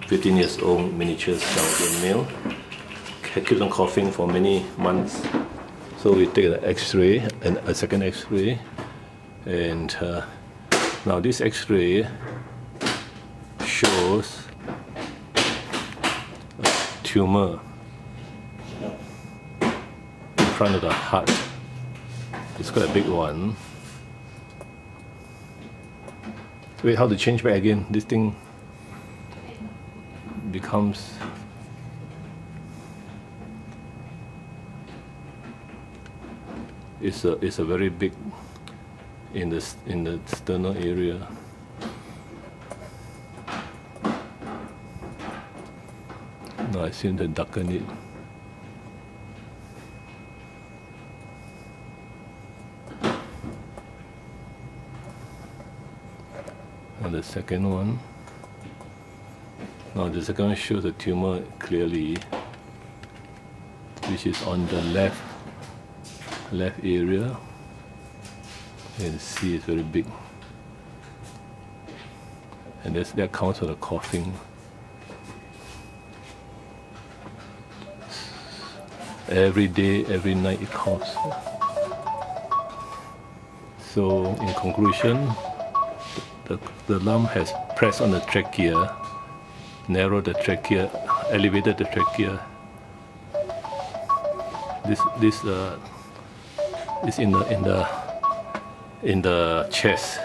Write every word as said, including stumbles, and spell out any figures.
fifteen years old miniature Chaldean male. Keeps on coughing for many months. So we take an X-ray and a second X-ray, and uh, now this X-ray shows a tumor in front of the heart. It's quite a big one. Wait, how to change back again? This thing becomes it's a it's a very big in the in the sternal area. Now I seem to darken it. And the second one. Now the second one shows the tumor clearly, which is on the left left area. You can see it's very big. And that's, that counts for the coughing. Every day, every night it coughs. So in conclusion, the, the lump has pressed on the trachea, narrowed the trachea, elevated the trachea. This this uh, is in the in the in the chest.